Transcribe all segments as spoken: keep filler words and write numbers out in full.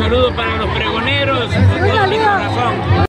saludo para los pregoneros de todo mi corazón.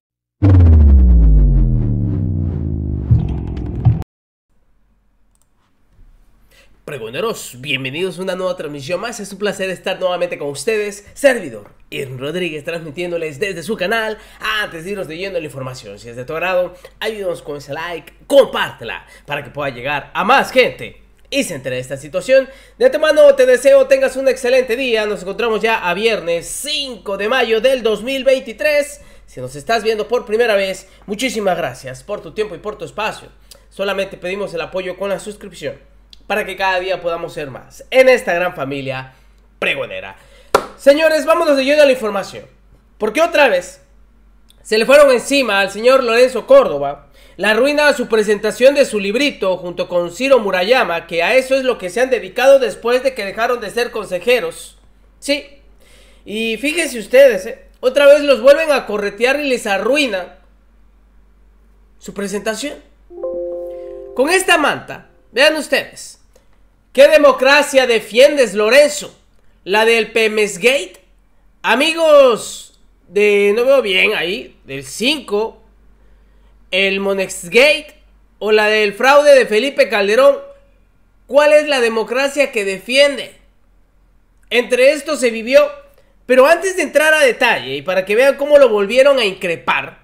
Pregoneros, bienvenidos a una nueva transmisión más. Es un placer estar nuevamente con ustedes. Servidor Irving Rodríguez, transmitiéndoles desde su canal. Antes de irnos leyendo la información, si es de tu agrado, ayúdanos con ese like, compártela para que pueda llegar a más gente y se entere de esta situación. De antemano te deseo tengas un excelente día. Nos encontramos ya a viernes cinco de mayo del dos mil veintitrés. Si nos estás viendo por primera vez, muchísimas gracias por tu tiempo y por tu espacio. Solamente pedimos el apoyo con la suscripción para que cada día podamos ser más en esta gran familia pregonera. Señores, vámonos de lleno a la información, porque otra vez se le fueron encima al señor Lorenzo Córdoba. La arruina su presentación de su librito junto con Ciro Murayama, que a eso es lo que se han dedicado después de que dejaron de ser consejeros. Sí, y fíjense ustedes, ¿eh? Otra vez los vuelven a corretear y les arruinan su presentación. Con esta manta, vean ustedes, ¿qué democracia defiendes, Lorenzo? ¿La del Pemesgate? Amigos de, no veo bien ahí, del cinco, el Monexgate o la del fraude de Felipe Calderón. ¿Cuál es la democracia que defiende? Entre esto se vivió, pero antes de entrar a detalle y para que vean cómo lo volvieron a increpar,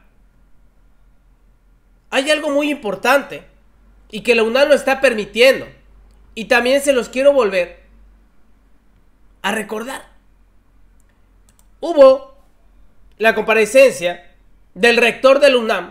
hay algo muy importante y que la UNAM lo está permitiendo. Y también se los quiero volver a recordar. Hubo la comparecencia del rector de la UNAM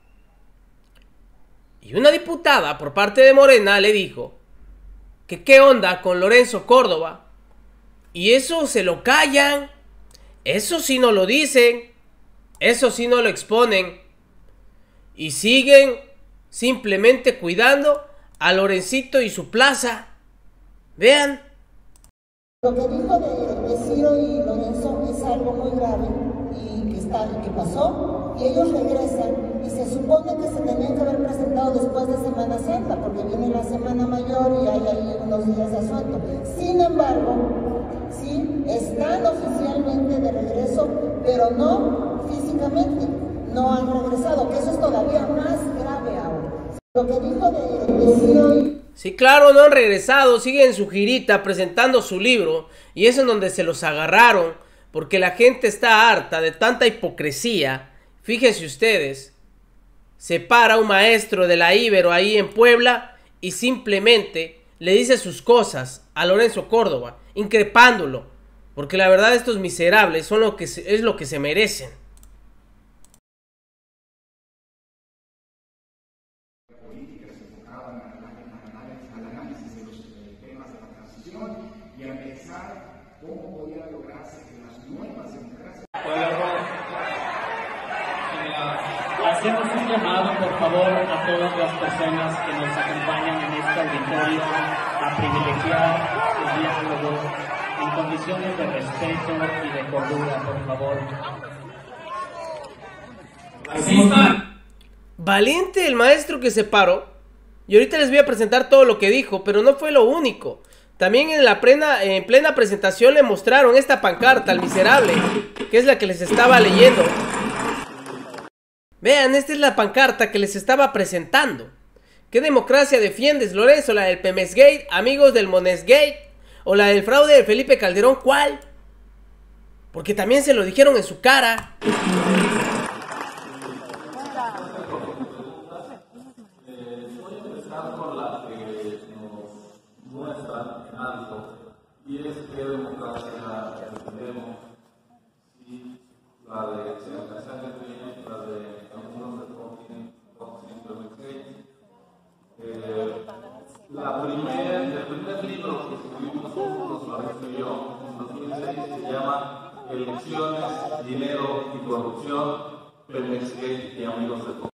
y una diputada por parte de Morena le dijo que qué onda con Lorenzo Córdoba, y eso se lo callan, eso sí no lo dicen, eso sí no lo exponen, y siguen simplemente cuidando a Lorencito y su plaza. Vean. Lo que dijo de, de Ciro y Lorenzo es algo muy grave y que, está, que pasó, y ellos regresan y se supone que se tenían que haber presentado después de Semana Santa porque viene la Semana Mayor y hay ahí unos días de asueto. Sin embargo, sí, están oficialmente de regreso, pero no físicamente, no han regresado, que eso es todavía más grave ahora. Lo que dijo de, de Ciro y... Sí, claro, no han regresado, siguen en su girita presentando su libro, y es en donde se los agarraron, porque la gente está harta de tanta hipocresía. Fíjense ustedes, se para un maestro de la Ibero ahí en Puebla y simplemente le dice sus cosas a Lorenzo Córdoba, increpándolo, porque la verdad estos miserables son lo que se, es lo que se merecen. Y a pensar cómo podría lograrse que las nuevas democracias... Hacemos un llamado, por favor, a todas las personas que nos acompañan en este auditorio a privilegiar el diálogo en condiciones de respeto y de cordura, por favor. Así está. Valiente el maestro que se paró. Y ahorita les voy a presentar todo lo que dijo, pero no fue lo único. También en la plena, en plena presentación le mostraron esta pancarta al miserable, que es la que les estaba leyendo. Vean, esta es la pancarta que les estaba presentando. ¿Qué democracia defiendes, Lorenzo? ¿La del Pemesgate, amigos del Monexgate? ¿O la del fraude de Felipe Calderón? ¿Cuál? Porque también se lo dijeron en su cara. Y es que democracia defendemos, y la de Sebastián Letín, la de algunos de Foxing, eh, la primera, el primer libro que escribimos juntos, Lorenzo y yo, en dos mil seis, se llama Elecciones, Dinero y Corrupción, Pemesgate y Amigos de Foxing.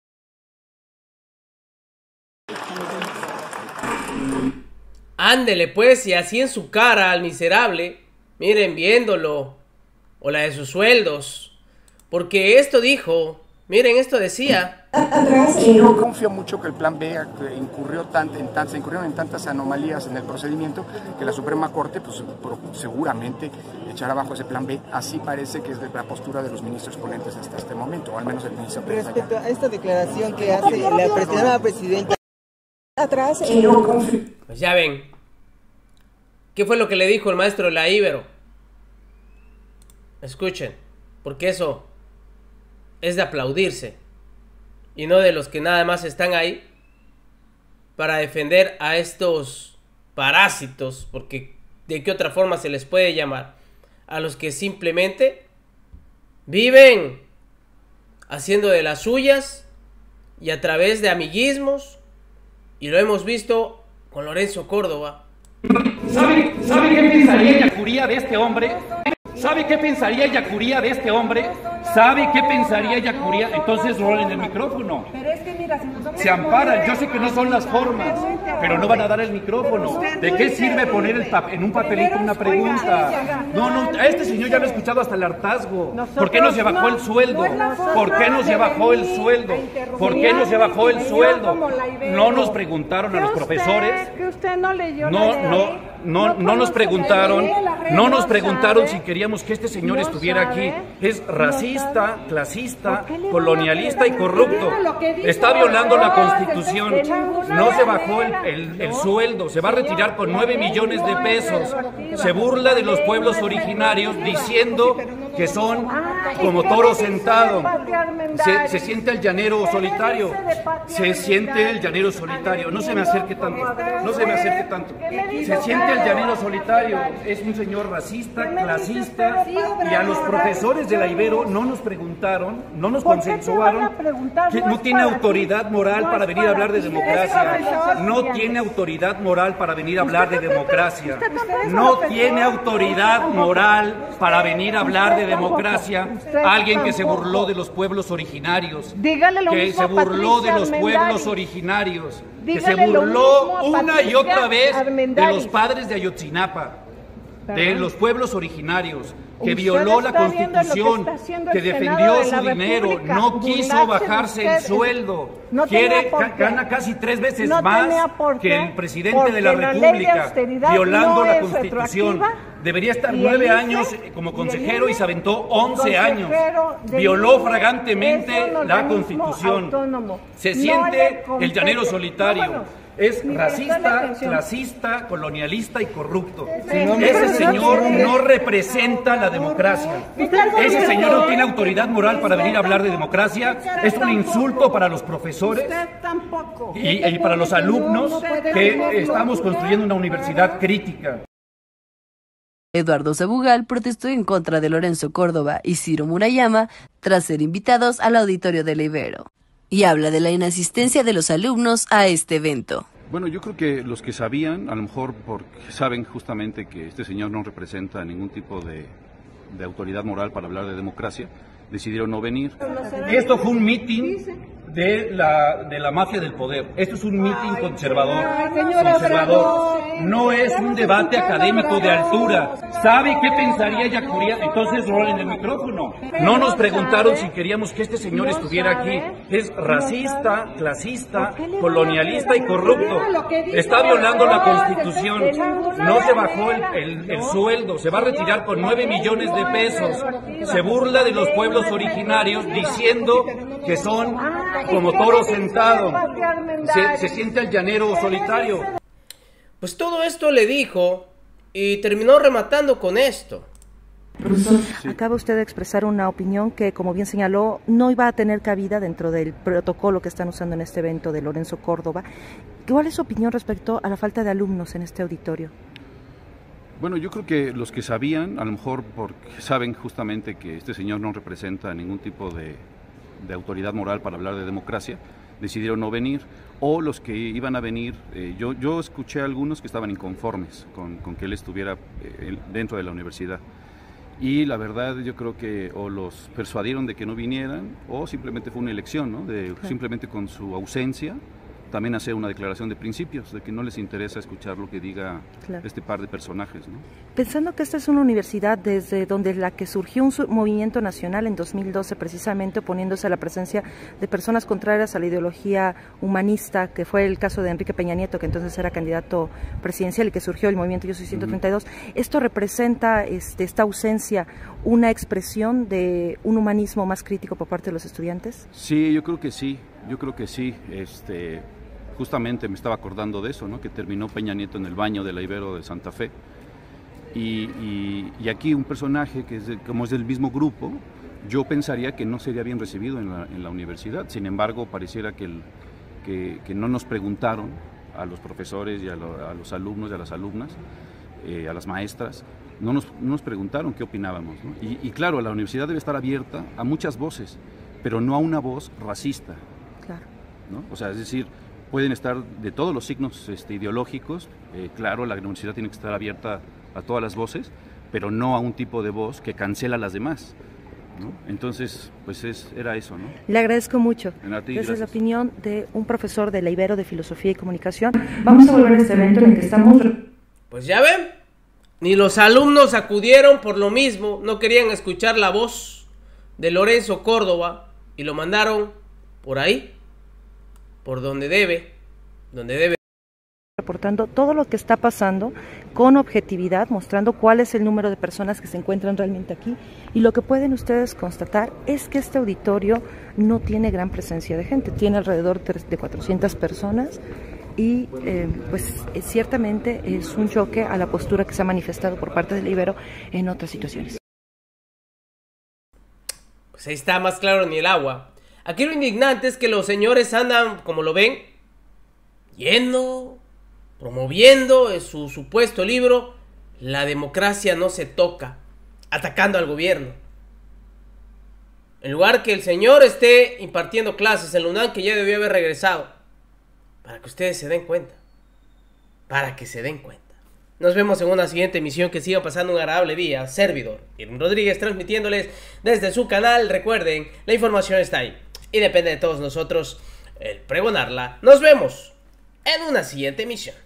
Ándele pues, y así en su cara al miserable, miren viéndolo, o la de sus sueldos, porque esto dijo Miren, esto decía. Yo confío mucho que el plan B incurrió tant, en tant, se incurrieron en tantas anomalías en el procedimiento que la Suprema Corte pues, seguramente echará abajo ese plan B. Así parece que es la postura de los ministros ponentes hasta este momento, o al menos el ministro. Respecto a esta declaración que hace la presidenta, presidenta atrás, pues ya ven. ¿Qué fue lo que le dijo el maestro La Ibero? Escuchen, porque eso es de aplaudirse y no de los que nada más están ahí para defender a estos parásitos, porque de qué otra forma se les puede llamar, a los que simplemente viven haciendo de las suyas y a través de amiguismos, y lo hemos visto con Lorenzo Córdoba. ¿Sabe, ¿Sabe qué pensaría Yacuría de este hombre? ¿Sabe qué pensaría Yacuría de este hombre? ¿Sabe qué pensaría Yacuría? Entonces rolen el micrófono. Se amparan. Yo sé que no son las formas, pero no van a dar el micrófono. ¿De qué sirve poner el en un papelito una pregunta? No, no, a este señor ya lo he escuchado hasta el hartazgo. ¿Por qué no se bajó el sueldo? ¿Por qué no se bajó el sueldo? ¿Por qué no se bajó el sueldo? No nos preguntaron a los profesores. No, no. No, no nos preguntaron, no nos preguntaron si queríamos que este señor estuviera aquí. Es racista, clasista, colonialista y corrupto. Está violando la Constitución. No se bajó el, el, el sueldo, se va a retirar con nueve millones de pesos. Se burla de los pueblos originarios diciendo que son como toro sentado. Se, se siente el llanero solitario. Se siente el llanero solitario. No se me acerque tanto. No se me acerque tanto. Se siente el llanero solitario. Es un señor racista, clasista, y a los profesores de la Ibero no nos preguntaron, no nos consensuaron, que no tiene autoridad moral para venir a hablar de democracia. No tiene autoridad moral para venir a hablar de democracia. No tiene autoridad moral para venir a hablar de democracia. Alguien que se burló de los pueblos originarios, que se burló de los pueblos originarios, que se burló una y otra vez de los padres de Ayotzinapa, de los pueblos originarios, que violó la Constitución, que defendió su dinero, no quiso bajarse el sueldo, quiere, gana casi tres veces más que el presidente de la República, violando la Constitución. Debería estar nueve años como consejero y se aventó once años. Violó fragantemente la Constitución. Se siente el llanero solitario. Es racista, clasista, colonialista y corrupto. Ese señor no representa la democracia. Ese señor no tiene autoridad moral para venir a hablar de democracia. Es un insulto para los profesores y, y para los alumnos que estamos construyendo una universidad crítica. Eduardo Sabugal protestó en contra de Lorenzo Córdoba y Ciro Murayama tras ser invitados al auditorio de la Ibero. Y habla de la inasistencia de los alumnos a este evento. Bueno, yo creo que los que sabían, a lo mejor porque saben justamente que este señor no representa ningún tipo de, de autoridad moral para hablar de democracia, decidieron no venir. Esto fue un mitin de la, de la mafia del poder. Esto es un mitin conservador. conservador. No es un debate académico de altura. ¿Sabe qué pensaría Yacuría? Entonces rolen el micrófono. No nos preguntaron si queríamos que este señor estuviera aquí. Es racista, clasista, colonialista y corrupto. Está violando la Constitución. No se bajó el, el, el sueldo. Se va a retirar con nueve millones de pesos. Se burla de los pueblos originarios diciendo que son como toro sentado. Se, se siente el llanero solitario. Pues todo esto le dijo y terminó rematando con esto. Profesor, sí. Acaba usted de expresar una opinión que, como bien señaló, no iba a tener cabida dentro del protocolo que están usando en este evento de Lorenzo Córdoba. ¿Cuál es su opinión respecto a la falta de alumnos en este auditorio? Bueno, yo creo que los que sabían, a lo mejor porque saben justamente que este señor no representa ningún tipo de, de autoridad moral para hablar de democracia, decidieron no venir. O los que iban a venir, eh, yo, yo escuché a algunos que estaban inconformes con, con que él estuviera eh, dentro de la universidad. Y la verdad yo creo que o los persuadieron de que no vinieran o simplemente fue una elección, ¿no? De, simplemente con su ausencia también hacer una declaración de principios, de que no les interesa escuchar lo que diga claro. este par de personajes, ¿no? Pensando que esta es una universidad desde donde la que surgió un movimiento nacional en dos mil doce, precisamente oponiéndose a la presencia de personas contrarias a la ideología humanista, que fue el caso de Enrique Peña Nieto, que entonces era candidato presidencial y que surgió el movimiento Yo Soy ciento treinta y dos, uh-huh. ¿Esto representa este, esta ausencia, una expresión de un humanismo más crítico por parte de los estudiantes? Sí, yo creo que sí, yo creo que sí, este... Justamente me estaba acordando de eso, ¿no? Que terminó Peña Nieto en el baño de la Ibero de Santa Fe. Y, y, y aquí un personaje que es de, como es del mismo grupo, yo pensaría que no sería bien recibido en la, en la universidad. Sin embargo, pareciera que, el, que, que no nos preguntaron a los profesores y a, lo, a los alumnos y a las alumnas, eh, a las maestras, no nos, no nos preguntaron qué opinábamos, ¿no? Y, y claro, la universidad debe estar abierta a muchas voces, pero no a una voz racista. Claro. ¿No? O sea, es decir, pueden estar de todos los signos este, ideológicos, eh, claro, la universidad tiene que estar abierta a todas las voces, pero no a un tipo de voz que cancela a las demás, ¿no? Entonces, pues es, era eso, ¿no? Le agradezco mucho. Ti, Esa es la opinión de un profesor de la Ibero de Filosofía y Comunicación. Vamos a volver a este evento en el que estamos... Pues ya ven, ni los alumnos acudieron por lo mismo, no querían escuchar la voz de Lorenzo Córdoba y lo mandaron por ahí, por donde debe, donde debe. Reportando todo lo que está pasando con objetividad, mostrando cuál es el número de personas que se encuentran realmente aquí, y lo que pueden ustedes constatar es que este auditorio no tiene gran presencia de gente, tiene alrededor de cuatrocientas personas y eh, pues ciertamente es un choque a la postura que se ha manifestado por parte del Ibero en otras situaciones. Pues ahí está, más claro ni el agua. Aquí lo indignante es que los señores andan, como lo ven, yendo, promoviendo en su supuesto libro, La democracia no se toca, atacando al gobierno. En lugar que el señor esté impartiendo clases en la UNAM, que ya debió haber regresado, para que ustedes se den cuenta, para que se den cuenta. Nos vemos en una siguiente emisión, que sigan pasando un agradable día. Servidor Irving Rodríguez, transmitiéndoles desde su canal. Recuerden, la información está ahí y depende de todos nosotros el pregonarla. Nos vemos en una siguiente emisión.